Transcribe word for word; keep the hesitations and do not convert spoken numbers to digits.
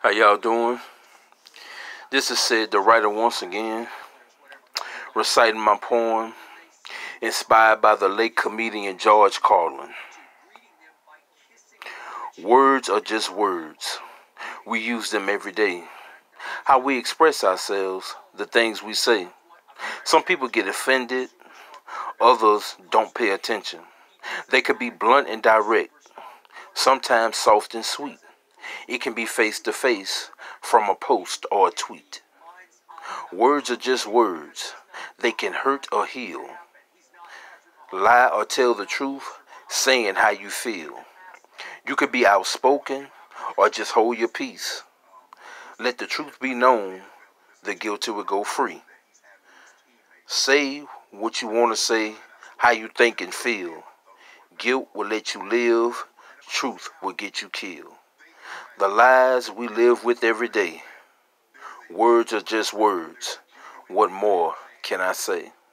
How y'all doing? This is Sid the Writer once again, reciting my poem, inspired by the late comedian George Carlin. Words are just words. We use them every day. How we express ourselves, the things we say. Some people get offended, others don't pay attention. They could be blunt and direct, sometimes soft and sweet. It can be face to face from a post or a tweet. Words are just words. They can hurt or heal. Lie or tell the truth, saying how you feel. You could be outspoken or just hold your peace. Let the truth be known, the guilty will go free. Say what you want to say, how you think and feel. Guilt will let you live, truth will get you killed. The lies we live with every day. Words are just words. What more can I say?